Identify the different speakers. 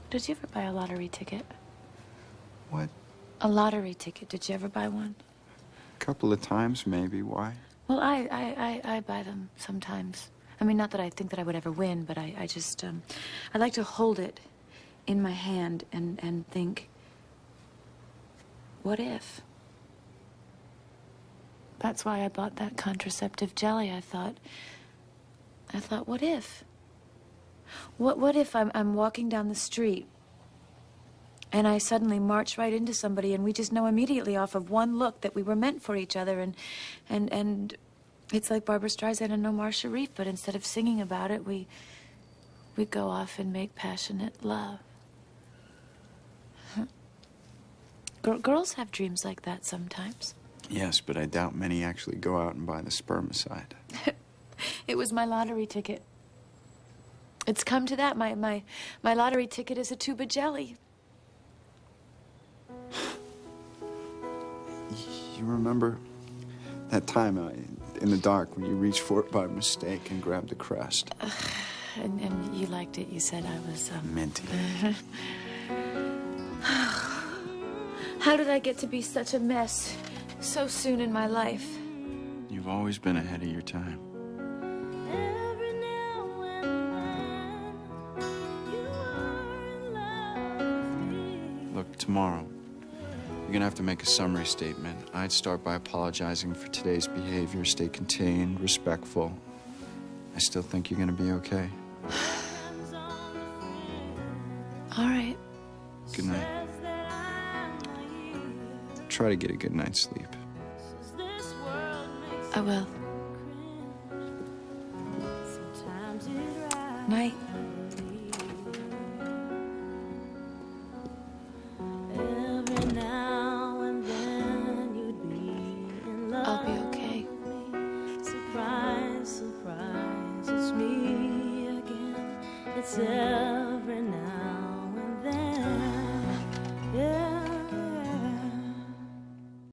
Speaker 1: Did you ever buy a lottery ticket?
Speaker 2: What?
Speaker 1: A lottery ticket. Did you ever buy one?
Speaker 2: A couple of times, maybe. Why?
Speaker 1: Well, I buy them sometimes. I mean, not that I think that I would ever win, but I just, I like to hold it in my hand and think, what if? That's why I bought that contraceptive jelly. I thought, what if? What if I'm walking down the street and I suddenly march right into somebody and we just know immediately off of one look that we were meant for each other, and it's like Barbra Streisand and Omar Sharif, but instead of singing about it, we go off and make passionate love. Girls have dreams like that sometimes.
Speaker 2: Yes, but I doubt many actually go out and buy the spermicide.
Speaker 1: It was my lottery ticket. It's come to that. My lottery ticket is a tube of jelly.
Speaker 2: You remember that time in the dark when you reached for it by mistake and grabbed the crust?
Speaker 1: And you liked it. You said I was,
Speaker 2: Minty.
Speaker 1: How did I get to be such a mess so soon in my life?
Speaker 2: You've always been ahead of your time. Look, tomorrow, you're gonna have to make a summary statement. I'd start by apologizing for today's behavior. Stay contained, respectful. I still think you're gonna be okay.
Speaker 1: All right.
Speaker 2: Good night. Try to get a good night's sleep.
Speaker 1: I will. Night. I'll be okay.
Speaker 3: Surprise, surprise, it's me again. It's